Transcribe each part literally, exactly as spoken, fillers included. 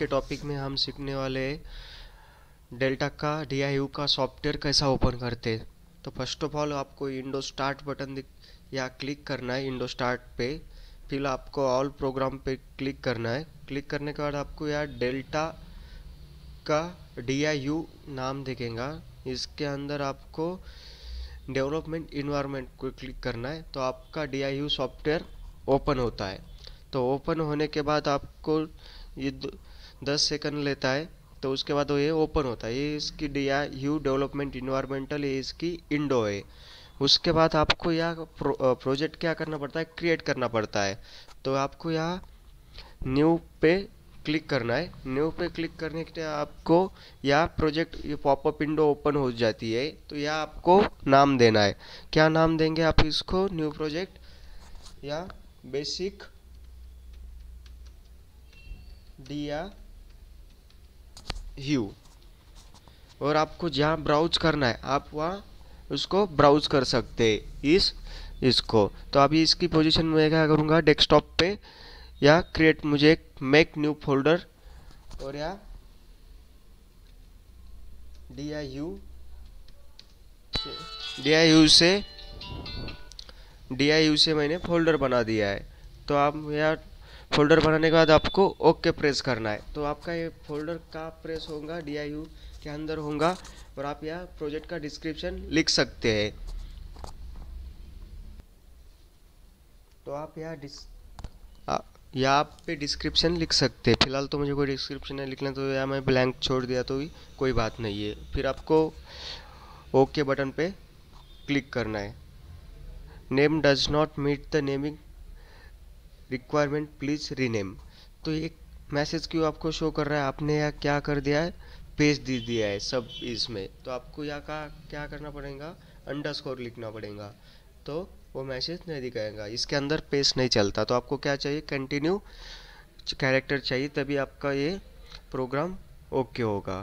के टॉपिक में हम सीखने वाले हैं डेल्टा का डी आई यू का सॉफ्टवेयर कैसा ओपन करते हैं। तो फर्स्ट ऑफ ऑल आपको विंडो स्टार्ट बटन दिख या क्लिक करना है विंडो स्टार्ट पे। फिर आपको ऑल प्रोग्राम पे क्लिक करना है। क्लिक करने के बाद आपको यहाँ डेल्टा का डी आई यू नाम दिखेगा। इसके अंदर आपको डेवलपमेंट इन्वायरमेंट को क्लिक करना है तो आपका D I U software open होता है। तो ओपन होने के बाद आपको ये दस सेकंड लेता है। तो उसके बाद वो ये ओपन होता है। ये इसकी D I U development environmental ये इसकी इंडो है। उसके बाद आपको यहाँ प्रो, प्रोजेक्ट क्या करना पड़ता है, क्रिएट करना पड़ता है। तो आपको यहाँ न्यू पे क्लिक करना है। न्यू पे क्लिक करने के लिए आपको यहाँ प्रोजेक्ट ये पॉपअप विंडो ओपन हो जाती है। तो यहाँ आपको नाम देना है। क्या नाम देंगे आप इसको, न्यू प्रोजेक्ट या बेसिक डी आई यू। और आपको जहाँ ब्राउज करना है आप वहाँ उसको ब्राउज कर सकते हैं इस इसको। तो अभी इसकी पोजीशन में क्या करूँगा, डेस्कटॉप पे या क्रिएट मुझे एक मेक न्यू फोल्डर और या D I U D I U से डी आई यू से मैंने फोल्डर बना दिया है। तो आप यहाँ फोल्डर बनाने के बाद आपको ओके प्रेस करना है। तो आपका ये फोल्डर का प्रेस होगा डी आई यू के अंदर होगा और आप यहाँ प्रोजेक्ट का डिस्क्रिप्शन लिख सकते हैं। तो आप यहाँ डिस यहाँ पे डिस्क्रिप्शन लिख सकते हैं। फिलहाल तो मुझे कोई डिस्क्रिप्शन नहीं लिखना, तो यहाँ मैं ब्लैंक छोड़ दिया तो भी कोई बात नहीं है। फिर आपको ओके बटन पे क्लिक करना है। Name does not meet the naming requirement please rename. तो एक मैसेज क्यों आपको शो कर रहा है, आपने यहाँ क्या कर दिया है, पेज दे दिया है सब इसमें। तो आपको यहाँ का क्या करना पड़ेगा, अंडरस्कोर लिखना पड़ेगा। तो वो मैसेज नहीं दिखाएगा, इसके अंदर पेज नहीं चलता। तो आपको क्या चाहिए, कंटिन्यू कैरेक्टर चाहिए, तभी आपका ये प्रोग्राम ओके होगा।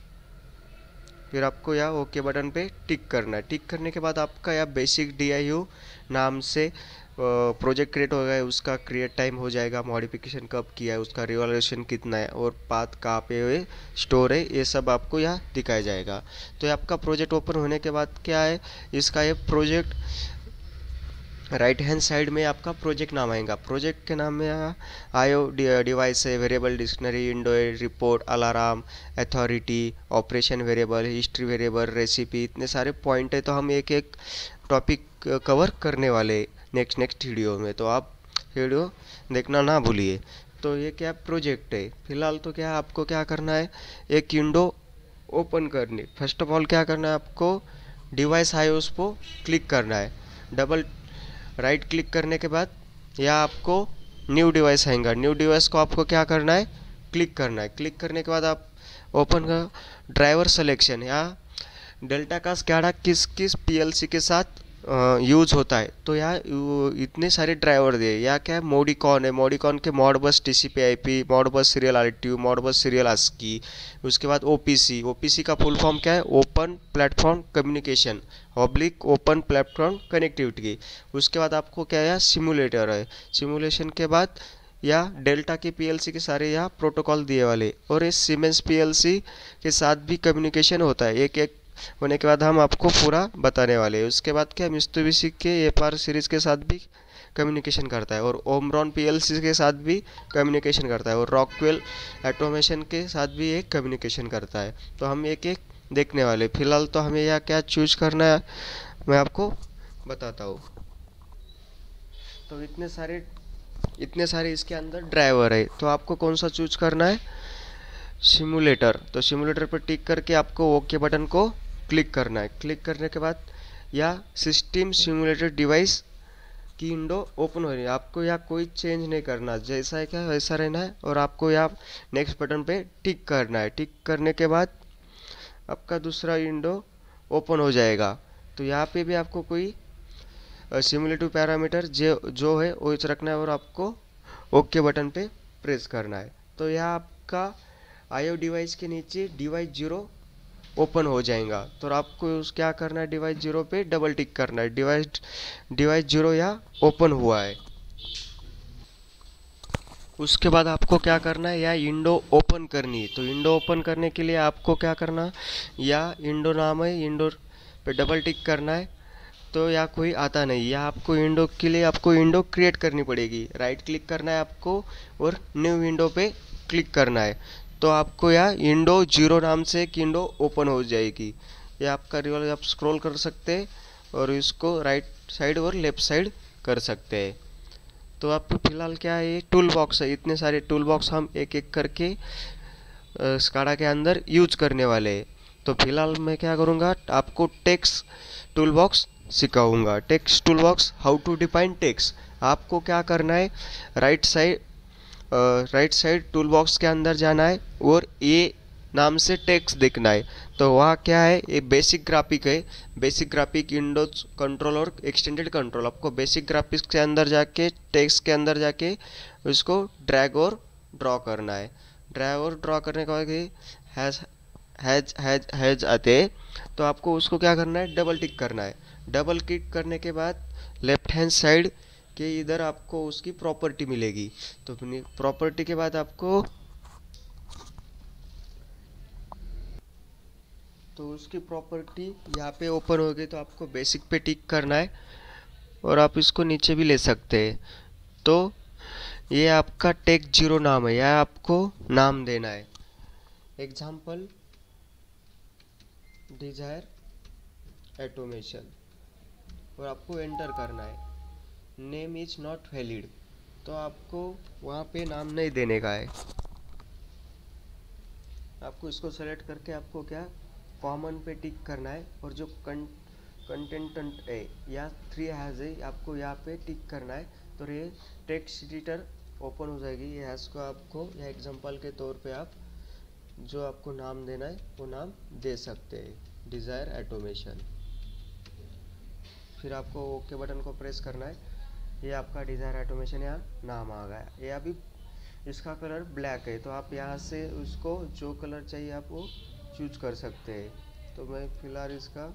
फिर आपको यहाँ ओके बटन पे टिक करना है। टिक करने के बाद आपका यहाँ बेसिक डी आई यू नाम से प्रोजेक्ट क्रिएट हो गया है। उसका क्रिएट टाइम हो जाएगा, मॉडिफिकेशन कब किया है, उसका रिवॉल्यूशन कितना है और पाथ कहाँ पे स्टोर है, ये सब आपको यहाँ दिखाया जाएगा। तो ये आपका प्रोजेक्ट ओपन होने के बाद क्या है, इसका ये प्रोजेक्ट राइट हैंड साइड में आपका प्रोजेक्ट नाम आएगा। प्रोजेक्ट के नाम में आयो डिवाइस है, वेरिएबल डिक्शनरी, विंडो है, report, alarm, authority, operation variable, history variable, recipe, इतने सारे पॉइंट है। तो हम एक एक टॉपिक कवर करने वाले नेक्स्ट नेक्स्ट वीडियो में। तो आप वीडियो देखना ना भूलिए। तो ये क्या प्रोजेक्ट है। फिलहाल तो क्या आपको क्या करना है, एक विंडो ओपन करनी। फर्स्ट ऑफ ऑल क्या करना है, आपको डिवाइस आयोस को क्लिक करना है। डबल राइट क्लिक करने के बाद यहाँ आपको न्यू डिवाइस आएगा। न्यू डिवाइस को आपको क्या करना है, क्लिक करना है। क्लिक करने के बाद आप ओपन का ड्राइवर सिलेक्शन, यहाँ डेल्टा का स्कैडा किस किस पीएलसी के साथ यूज होता है। तो यहाँ इतने सारे ड्राइवर दिए। यहाँ क्या है, मोडिकॉन है, मोडिकॉन के Modbus TCP IP, Modbus serial RTU, Modbus serial ASCII. उसके बाद ओपीसी, ओपीसी का फुल फॉर्म क्या है, open platform communication oblique open platform connectivity. उसके बाद आपको क्या है, सिमुलेटर है। सिमुलेशन के बाद या डेल्टा के पीएलसी के सारे यहाँ प्रोटोकॉल दिए वाले, और इस सीमेंस पीएलसी के साथ भी कम्युनिकेशन होता है। एक एक होने के बाद हम आपको पूरा बताने वाले हैं। उसके बाद क्या, मित्सुबिशी के एपार सीरीज के साथ भी कम्युनिकेशन करता है, और ओमरॉन पीएलसी के साथ भी कम्युनिकेशन करता है, और रॉकवेल ऑटोमेशन के साथ भी एक कम्युनिकेशन करता है। तो हम एक एक देखने वाले। फिलहाल तो हमें यहाँ क्या चूज करना है मैं आपको बताता हूँ। तो इतने सारे इतने सारे इसके अंदर ड्राइवर है। तो आपको कौन सा चूज करना है, सिमुलेटर। तो सिमुलेटर पर टिक करके आपको ओके बटन को क्लिक करना है। क्लिक करने के बाद या सिस्टम सिमुलेटर डिवाइस की विंडो ओपन हो रही है। आपको यहाँ कोई चेंज नहीं करना, जैसा है क्या वैसा रहना है। और आपको यहाँ नेक्स्ट बटन पे टिक करना है। टिक करने के बाद आपका दूसरा विंडो ओपन हो जाएगा। तो यहाँ पे भी आपको कोई सिमुलेटिव पैरामीटर जो जो है वो रखना है और आपको ओके बटन पे प्रेस करना है। तो यहाँ आपका आईओ डिवाइस के नीचे डिवाइस जीरो ओपन हो जाएगा। तो आपको उस क्या करना है, डिवाइस जीरो पे डबल टिक करना है। डिवाइस डिवाइस जीरो यहाँ ओपन हुआ है। उसके बाद आपको क्या करना है, या विंडो ओपन करनी है। तो विंडो ओपन करने के लिए आपको क्या करना, या विंडो नाम है, विंडो पे डबल टिक करना है। तो या कोई आता नहीं, या आपको विंडो के लिए आपको विंडो क्रिएट करनी पड़ेगी। राइट क्लिक करना है आपको और न्यू विंडो पे क्लिक करना है। तो आपको यहाँ विंडो जीरो नाम से एक विंडो ओपन हो जाएगी। या आपका रिवॉल्व आप स्क्रॉल कर सकते हैं और इसको राइट साइड और लेफ्ट साइड कर सकते हैं। तो आपको फिलहाल क्या है, ये टूल बॉक्स है, इतने सारे टूल बॉक्स हम एक एक करके स्काडा के अंदर यूज करने वाले हैं। तो फिलहाल मैं क्या करूँगा, आपको टेक्स्ट टूल बॉक्स सिखाऊंगा। Text tool box, how to define text. आपको क्या करना है, right side right side tool box के अंदर जाना है और ये नाम से टेक्स्ट देखना है। तो वहाँ क्या है, ये बेसिक ग्राफिक है। बेसिक ग्राफिक, विंडोज कंट्रोल और एक्सटेंडेड कंट्रोल। आपको बेसिक ग्राफिक्स के अंदर जाके, टेक्स्ट के अंदर जाके उसको ड्रैग और ड्रॉ करना है। ड्रैग और ड्रॉ करने के बाद हैज हैज हैज हैज आते हैं। तो आपको उसको क्या करना है, डबल टिक करना है। डबल क्लिक करने के बाद लेफ्ट हैंड साइड के इधर आपको उसकी प्रॉपर्टी मिलेगी। तो प्रॉपर्टी के बाद आपको तो उसकी प्रॉपर्टी यहाँ पे ओपन हो गई। तो आपको बेसिक पे टिक करना है और आप इसको नीचे भी ले सकते हैं। तो ये आपका टेक जीरो नाम है, यह आपको नाम देना है। एग्जाम्पल डिजायर ऑटोमेशन, और आपको एंटर करना है। नेम इज नॉट वैलिड, तो आपको वहाँ पे नाम नहीं देने का है। आपको इसको सेलेक्ट करके आपको क्या कॉमन पे टिक करना है, और जो कंटेंट है या थ्री हैज है आपको यहाँ पे टिक करना है। तो ये टेक्स्ट एडिटर ओपन हो जाएगी। ये हैज को आपको या एग्जांपल के तौर पे आप जो आपको नाम देना है वो नाम दे सकते हैं, डिजायर ऑटोमेशन। फिर आपको ओके बटन को प्रेस करना है। ये आपका डिजायर ऑटोमेशन यहाँ नाम आ गया। ये अभी इसका कलर ब्लैक है, तो आप यहाँ से उसको जो कलर चाहिए आप वो चूज कर सकते हैं। तो मैं फिलहाल इसका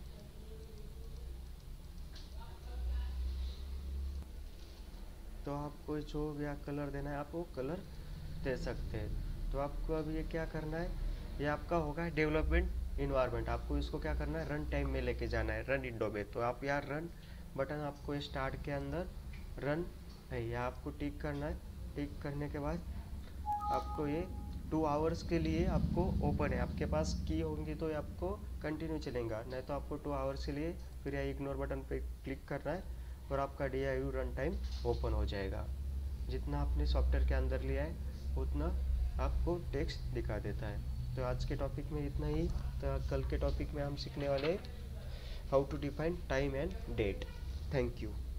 तो आपको जो भी कलर देना है आप वो कलर दे सकते हैं। तो आपको अभी ये क्या करना है, ये आपका होगा डेवलपमेंट इन्वायरमेंट। आपको इसको क्या करना है, रन टाइम में लेके जाना है, रन विंडो में। तो आप यहाँ रन बटन आपको स्टार्ट के अंदर रन है, यहाँ आपको टिक करना है। टिक करने के बाद आपको ये टू आवर्स के लिए आपको ओपन है। आपके पास की होंगी तो ये आपको कंटिन्यू चलेगा, नहीं तो आपको टू आवर्स के लिए फिर यहाँ इग्नोर बटन पे क्लिक करना है और आपका D I U run time open हो जाएगा। जितना आपने सॉफ्टवेयर के अंदर लिया है उतना आपको टेक्स्ट दिखा देता है। तो आज के टॉपिक में इतना ही। तो कल के टॉपिक में हम सीखने वाले how to define time and date. Thank you.